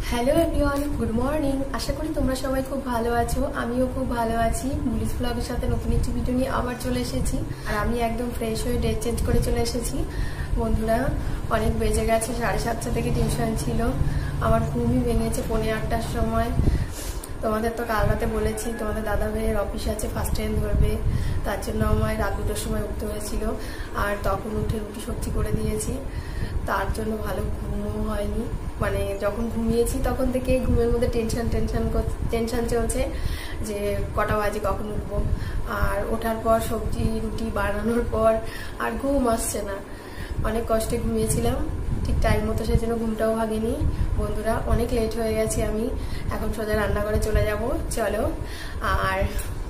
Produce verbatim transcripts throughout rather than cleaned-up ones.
Hello everyone, good morning. আশা করি তোমরা সবাই খুব ভালো আছো। আমিও খুব ভালো আছি। বুলিশ ব্লগের সাথে নতুন একটি ভিডিও নিয়ে আবার চলে এসেছি। আর আমি একদম ফ্রেশ হয়ে ড্রেস চেঞ্জ করে চলে এসেছি। বন্ধুরা, অনেক বেজে গেছে, সাড়ে সাতটা থেকে টিউশন ছিল। আমার ঘুমই ভেঙেছে পৌনে আটটার সময়। তোমাদের তো কাল রাতে বলেছি তোমাদের দাদা ভাইয়ের অফিস আছে, ফার্স্ট ট্রেন ধরবে, তার জন্য আমায় রাত দুটোর সময় উঠতে হয়েছিল। আর তখন উঠে রুটি সবজি করে দিয়েছি, তার জন্য ভালো ঘুমও হয়নি। মানে যখন ঘুমিয়েছি তখন থেকে ঘুমের মধ্যে টেনশন টেনশন টেনশন চলছে যে কটা বাজে, কখন উঠবো। আর ওঠার পর সবজি রুটি বানানোর পর আর ঘুম আসছে না। অনেক কষ্টে ঘুমিয়েছিলাম ঠিক টাইম মতো, সেই জন্য ঘুমটাও ভাগেনি। বন্ধুরা, অনেক লেট হয়ে গেছে। আমি এখন সোজা রান্নাঘরে চলে যাব, চলো। আর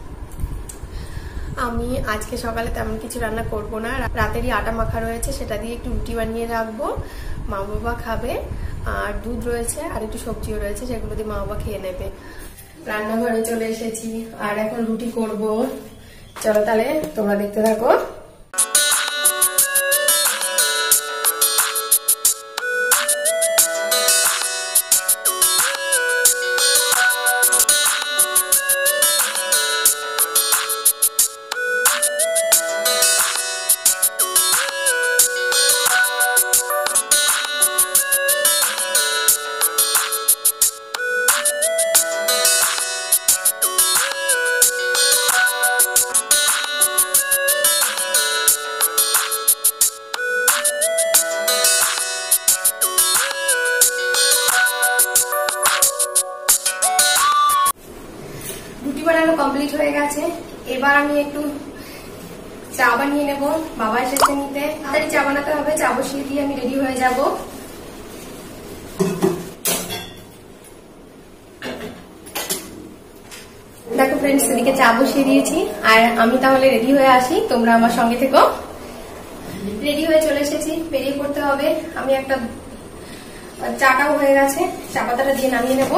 আমি আজকে সকালে তেমন কিছু রান্না করব না। রাতেরই আটা মাখা রয়েছে, সেটা দিয়ে একটু রুটি বানিয়ে রাখবো, মা বাবা খাবে। আর দুধ রয়েছে আর একটু সবজিও রয়েছে, সেগুলো দিয়ে মা বাবা খেয়ে নেবে। রান্নাঘরে চলে এসেছি আর এখন রুটি করব। চলো তাহলে তোমরা দেখতে থাকো। রুটি বানানো কমপ্লিট হয়ে গেছে। এবার আমি একটু চা বানিয়ে নেব, বাবা এসেছে নিতে। তাড়াতাড়ি চা বানাতে হবে, চা বসিয়ে দিয়ে আমি রেডি হয়ে যাব। দেখো ফ্রেন্ডস, এদিকে চা বসিয়ে দিয়েছি। আর আমি তাহলে রেডি হয়ে আসি, তোমরা আমার সঙ্গে থেকো। রেডি হয়ে চলে এসেছি, বেরিয়ে পড়তে হবে। আমি একটা চাটাও হয়ে গেছে, চা পাতাটা দিয়ে নামিয়ে নেব।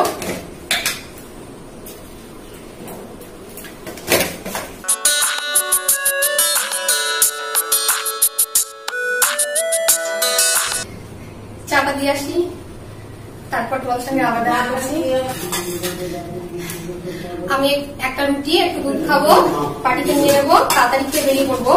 চাটা দিয়ে আসি, তারপর তোমার সঙ্গে আবার দেখা করছি। আমি একটা রুটি একটু দুধ খাবো, পাটিতে নিয়ে নেবো, তাড়াতাড়ি খেয়ে বেরিয়ে পড়বো।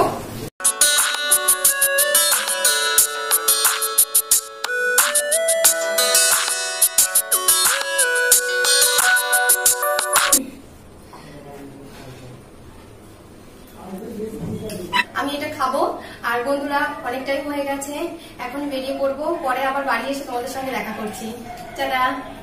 আমি এটা খাবো। আর বন্ধুরা, অনেক টাইম হয়ে গেছে, এখন বেরিয়ে পড়বো। পরে আবার বাড়ি এসে তোমাদের সঙ্গে দেখা করছি। টাটা।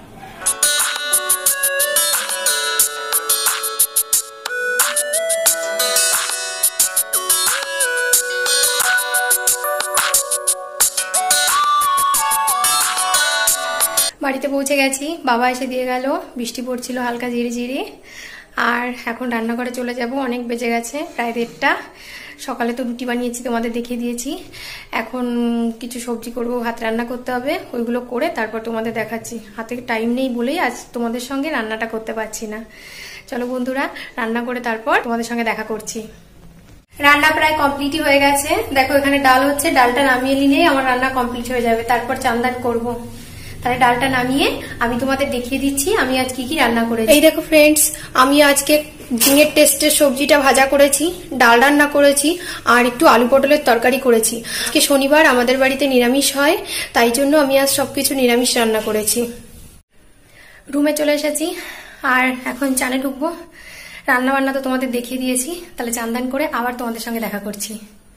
বাড়িতে পৌঁছে গেছি, বাবা এসে দিয়ে গেল। বৃষ্টি পড়ছিল হালকা ঝিরি ঝিরি। আর এখন রান্নাঘরে চলে যাব, অনেক বেজে গেছে, প্রায় দেড়টা। সকালে তো রুটি বানিয়েছি, তোমাদের দেখিয়ে দিয়েছি। এখন কিছু সবজি করব, ভাত রান্না করতে হবে, ওইগুলো করে তারপর তোমাদের দেখাচ্ছি। হাতে টাইম নেই বলেই আজ তোমাদের সঙ্গে রান্নাটা করতে পারছি না। চলো বন্ধুরা, রান্না করে তারপর তোমাদের সঙ্গে দেখা করছি। রান্না প্রায় কমপ্লিটই হয়ে গেছে। দেখো এখানে ডাল হচ্ছে, ডালটা নামিয়ে নিলেই আমার রান্না কমপ্লিট হয়ে যাবে। তারপর চান্দান করব। তাহলে ডালটা নামিয়ে আমি তোমাদের দেখিয়ে দিচ্ছি আমি আজ কি কি রান্না করেছি। এই দেখো ফ্রেন্ডস, আমি আজকে ঝিঙের টেস্টের সবজিটা ভাজা করেছি, ডাল রান্না করেছি, আর একটু আলু পটলের তরকারি করেছি। আজকে শনিবার, আমাদের বাড়িতে নিরামিষ হয়, তাই জন্য আমি আজ সবকিছু নিরামিষ রান্না করেছি। রুমে চলে এসেছি আর এখন চানে ঢুকবো। রান্না বান্না তো তোমাদের দেখিয়ে দিয়েছি, তাহলে চান্দান করে আবার তোমাদের সঙ্গে দেখা করছি।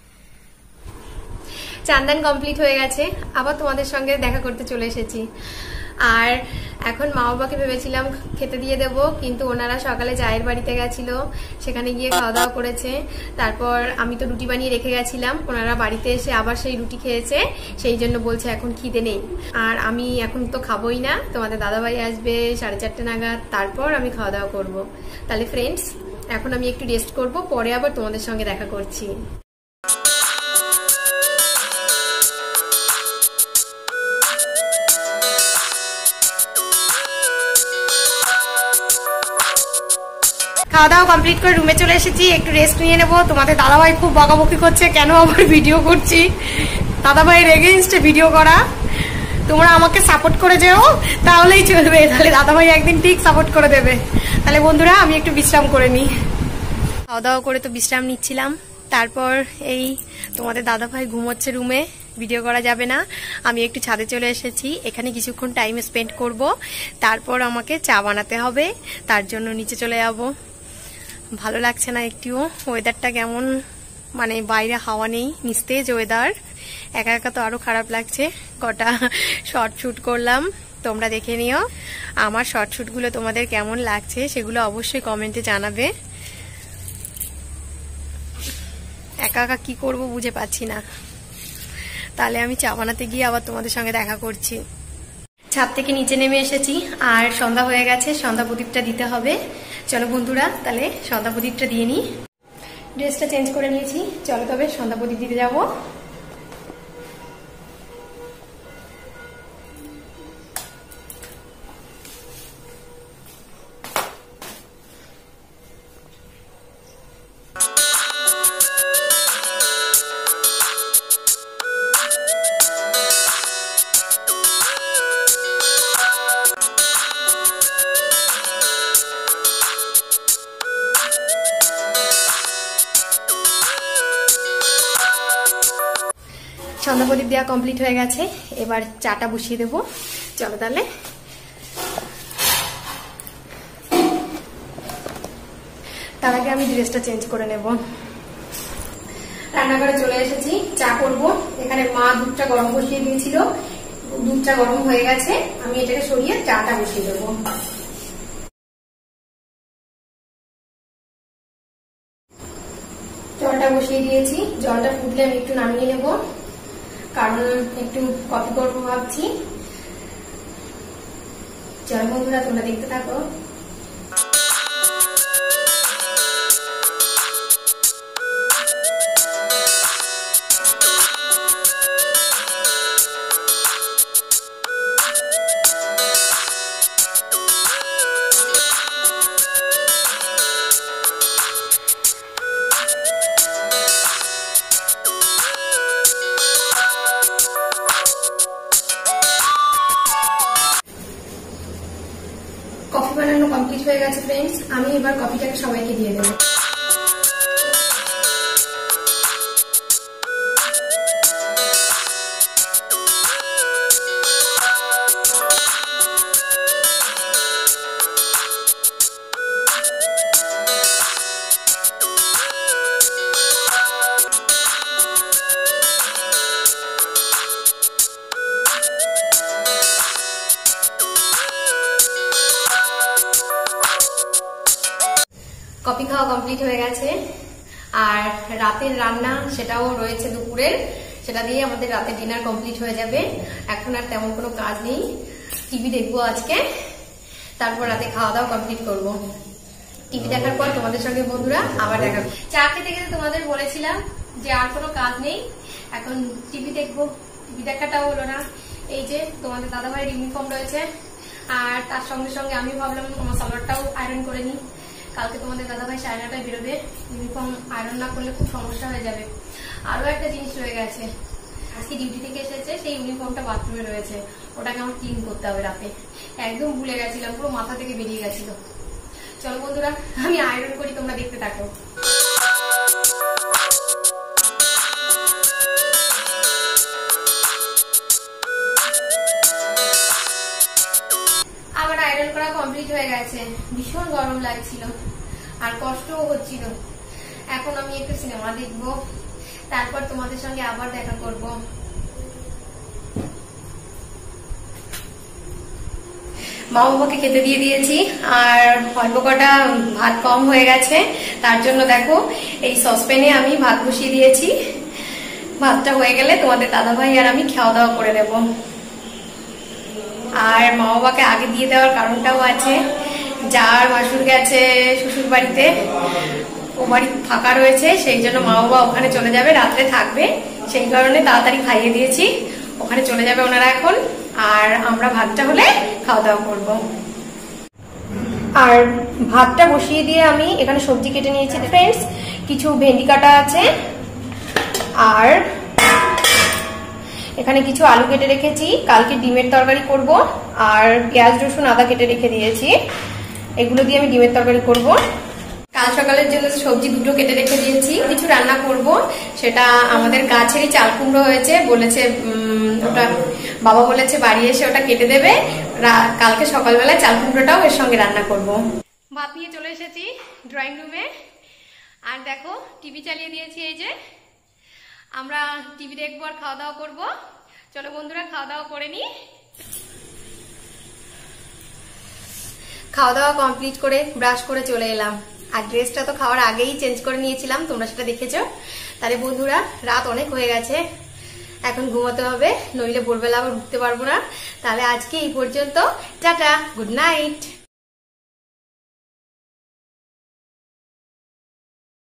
চান্দান কমপ্লিট হয়ে গেছে, আবার তোমাদের সঙ্গে দেখা করতে চলে এসেছি। আর এখন মা বাবাকে ভেবেছিলাম খেতে দিয়ে দেব, কিন্তু ওনারা সকালে চায়ের বাড়িতে গেছিল, সেখানে গিয়ে খাওয়া দাওয়া করেছে। তারপর আমি তো রুটি বানিয়ে রেখে গেছিলাম, ওনারা বাড়িতে এসে আবার সেই রুটি খেয়েছে, সেই জন্য বলছে এখন খিদে নেই। আর আমি এখন তো খাবোই না, তোমাদের দাদাভাই আসবে সাড়ে চারটে নাগাদ, তারপর আমি খাওয়া দাওয়া করবো। তাহলে ফ্রেন্ডস, এখন আমি একটু রেস্ট করব, পরে আবার তোমাদের সঙ্গে দেখা করছি। খাওয়া দাওয়া কমপ্লিট করে রুমে চলে এসেছি, একটু রেস্ট নিয়ে নেবো। তোমাদের দাদাভাই খুব বকাবকি করছে কেন আবার ভিডিও করছি, দাদাভাইয়ের এগেইনস্টে ভিডিও করা। তোমরা আমাকে সাপোর্ট করে যেও, তাহলেই চলবে। তাহলে দাদাভাই একদিন ঠিক সাপোর্ট করে দেবে। তাহলে বন্ধুরা আমি একটু বিশ্রাম করে নিই। খাওয়া দাওয়া করে তো বিশ্রাম নিচ্ছিলাম, তারপর এই তোমাদের দাদাভাই ঘুমোচ্ছে রুমে, ভিডিও করা যাবে না। আমি একটু ছাদে চলে এসেছি, এখানে কিছুক্ষণ টাইম স্পেন্ড করব, তারপর আমাকে চা বানাতে হবে, তার জন্য নিচে চলে যাব। ভালো লাগছে না একটুও, ওয়েদারটা কেমন, মানে বাইরে হাওয়া নেই, নিস্তেজ ওয়েদার, একা একা তো আরো খারাপ লাগছে। কটা শর্ট শুট করলাম, তোমরা দেখে নিও। আমার শর্ট শুটগুলো তোমাদের কেমন লাগছে সেগুলো অবশ্যই কমেন্টে জানাবে। একা একা কি করব বুঝে পাচ্ছি না। তাহলে আমি চা বানাতে গিয়ে আবার তোমাদের সঙ্গে দেখা করছি। ছাদ থেকে নিচে নেমে এসেছি, আর সন্ধ্যা হয়ে গেছে, সন্ধ্যা প্রদীপটা দিতে হবে। চলো বন্ধুরা তাহলে সন্ধ্যা প্রদীপটা দিয়ে নিই। ড্রেসটা চেঞ্জ করে নিয়েছি, চলো তবে সন্ধ্যা প্রদীপ দিতে যাবো। সন্ধ্যা প্রদীপ দেওয়া কমপ্লিট হয়ে গেছে, এবার চাটা বসিয়ে দেবো। চলো তাহলে। তার আগে আমি ড্রেসটা চেঞ্জ করে নেব। রান্নাঘরে চলে এসেছি, চা করব। এখানে মা দুধটা গরম বসিয়ে দিয়েছিল, দুধটা গরম হয়ে গেছে, আমি এটাকে সরিয়ে চাটা বসিয়ে দেবো। জলটা বসিয়ে দিয়েছি, জলটা ফুটলে আমি একটু নামিয়ে নেব, কারণ একটু কফি করবো ভাবছি। চলো বন্ধুরা তোমরা দেখতে থাকো। কফি বানানো কমপ্লিট হয়ে গেছে ফ্রেন্ডস, আমি এবার কফিটাকে সবাইকে দিয়ে দেবো। কফি খাওয়া কমপ্লিট হয়ে গেছে, আর রাতের রান্না সেটাও রয়েছে দুপুরের, সেটা দিয়ে আমাদের রাতের ডিনার কমপ্লিট হয়ে যাবে। এখন আর তেমন কোনো কাজ নেই, টিভি দেখবো আজকে, তারপর রাতে খাওয়া দাওয়া কমপ্লিট করবো। টিভি দেখার পর তোমাদের সঙ্গে বন্ধুরা আবার দেখা। চা খেতে খেতে তোমাদের বলেছিলাম যে আর কোনো কাজ নেই, এখন টিভি দেখবো। টিভি দেখাটাও হলো না, এই যে তোমাদের দাদাভাইয়ের ইউনিফর্ম রয়েছে, আর তার সঙ্গে সঙ্গে আমি ভাবলাম আমার সালোয়ারটাও আয়রন করে নিই। কালকে তোমাদের দাদাভাই সাড়ে নটায় বেরোবে, ইউনিফর্ম আয়রন না করলে খুব সমস্যা হয়ে যাবে। আরো একটা জিনিস রয়ে গেছে, আজকে ডিউটি থেকে এসেছে, সেই ইউনিফর্মটা বাথরুমে রয়েছে, ওটাকে আমার ক্লিন করতে হবে রাতে। একদম ভুলে গেছিলাম, পুরো মাথা থেকে বেরিয়ে গেছিল। চলো বন্ধুরা আমি আয়রন করি, তোমরা দেখতে থাকো। আবার আয়রন করা কমপ্লিট হয়ে গেছে, ভীষণ গরম লাগছিল আর কষ্টও হচ্ছিল। এখন আমি একটু সিনেমা দেখবো, তারপর তোমাদের সঙ্গে আবার দেখা করব। মা বাবাকে খেতে দিয়ে দিয়েছি, আর অল্প কটা ভাত কম হয়ে গেছে, তার জন্য দেখো এই সসপ্যানে আমি ভাত বসিয়ে দিয়েছি। ভাতটা হয়ে গেলে তোমাদের দাদাভাই আর আমি খাওয়া দাওয়া করে নেব। আর মা বাবাকে আগে দিয়ে দেওয়ার কারণটাও আছে, যার ভাসুর গেছে শ্বশুর বাড়িতে, ও বাড়ি ফাঁকা রয়েছে, সেই জন্য মা বাবা ওখানে চলে যাবে, রাত্রে থাকবে, সেই কারণে তাড়াতাড়ি খাইয়ে দিয়েছি। ওখানে চলে যাবে ওনারা এখন, আর আমরা ভাতটা হলে খাওয়া দাওয়া করব। আর ভাতটা বসিয়ে দিয়ে আমি এখানে সবজি কেটে নিয়েছি ফ্রেন্ডস, কিছু ভেন্ডি কাটা আছে, আর এখানে কিছু আলু কেটে রেখেছি, কালকে ডিমের তরকারি করব। আর পেঁয়াজ রসুন আদা কেটে রেখে দিয়েছি, এগুলো দিয়ে আমি ডিমের তরকারি করব। কাল সকালের জন্য সবজি দুটো কেটে রেখে দিয়েছি, কিছু রান্না করব। সেটা আমাদের গাছেরই চাল কুমড়ো হয়েছে, বলেছে ওটা বাবা বলেছে বাড়ি এসে ওটা কেটে দেবে, কালকে সকালবেলায় চাল কুমড়োটাও এর সঙ্গে রান্না করব। ভাত নিয়ে চলে এসেছি ড্রয়িং রুমে, আর দেখো টিভি চালিয়ে দিয়েছি। এই যে আমরা টিভি দেখবো আর খাওয়া দাওয়া করবো। চলো বন্ধুরা খাওয়া দাওয়া করে নি। খাওয়া দাওয়া কমপ্লিট করে ব্রাশ করে চলে এলাম, আর ড্রেসটা তো খাওয়ার আগেই চেঞ্জ করে নিয়েছিলাম, তোমরা সেটা দেখেছো। তাহলে বন্ধুরা রাত অনেক হয়ে গেছে, এখন ঘুমাতে হবে, নইলে ভোরবেলা আবার উঠতে পারবো না। তাহলে আজকে এই পর্যন্ত, টাটা, গুড নাইট।